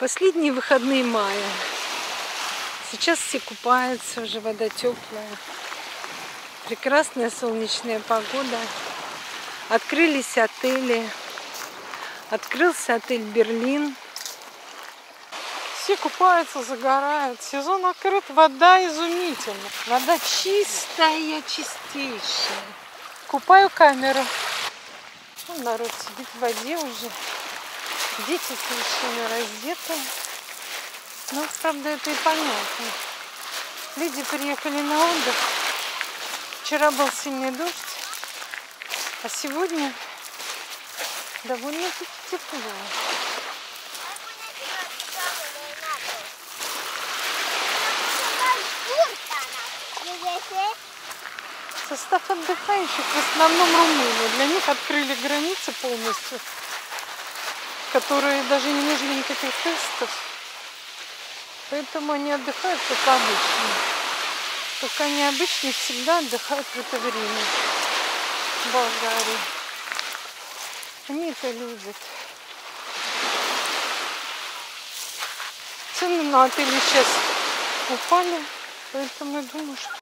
Последние выходные мая. Сейчас все купаются, уже вода теплая. Прекрасная солнечная погода. Открылись отели. Открылся отель «Берлин». Все купаются, загорают. Сезон открыт, вода изумительна. Вода чистая, чистейшая. Купаю камеру. Вон народ сидит в воде уже. Дети совершенно раздеты. Ну, правда, это и понятно. Люди приехали на отдых. Вчера был сильный дождь, а сегодня довольно-таки тепло. Состав отдыхающих в основном румыны. Для них открыли границы полностью, которые даже не нужны никаких тестов. Поэтому они отдыхают как обычно. Только они обычно всегда отдыхают в это время в Болгарии. Они это любят. Цены на отели сейчас упали, поэтому я думаю, что